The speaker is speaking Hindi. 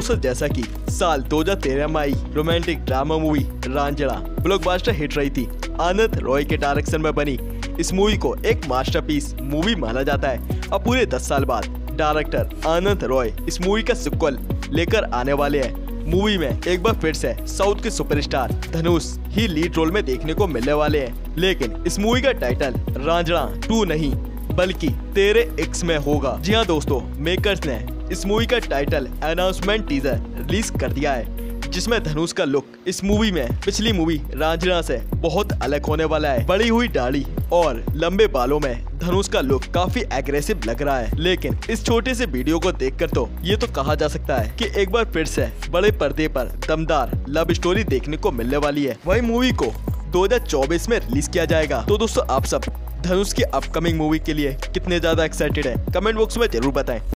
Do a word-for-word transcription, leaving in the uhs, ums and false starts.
दोस्तों जैसा कि साल दो हज़ार तेरह में आई romantic drama movie Raanjhanaa blockbuster hit रही थी। आनंद रॉय के डायरेक्शन में बनी इस मूवी को एक मास्टरपीस मूवी माना जाता है। अब पूरे दस साल बाद डायरेक्टर आनंद रॉय इस मूवी का सिक्वल लेकर आने वाले हैं। मूवी में एक बार फिर से साउथ के सुपरस्टार धनुष ही लीड रोल में देखने को मिलने वाले हैं। लेकिन इस मूवी का टाइटल रांझना टू नहीं बल्कि तेरे इक्स में होगा। जी हाँ दोस्तों, मेकर्स ने इस मूवी का टाइटल अनाउंसमेंट टीजर रिलीज कर दिया है, जिसमें धनुष का लुक इस मूवी में पिछली मूवी रांझना से बहुत अलग होने वाला है। बड़ी हुई दाढ़ी और लंबे बालों में धनुष का लुक काफी एग्रेसिव लग रहा है। लेकिन इस छोटे से वीडियो को देखकर तो ये तो कहा जा सकता है कि एक बार फिर से बड़े पर्दे पर दमदार लव स्टोरी देखने को मिलने वाली है। वही मूवी को दो हज़ार चौबीस में रिलीज किया जाएगा। तो दोस्तों आप सब धनुष की अपकमिंग मूवी के लिए कितने ज्यादा एक्साइटेड है, कमेंट बॉक्स में जरूर बताएं।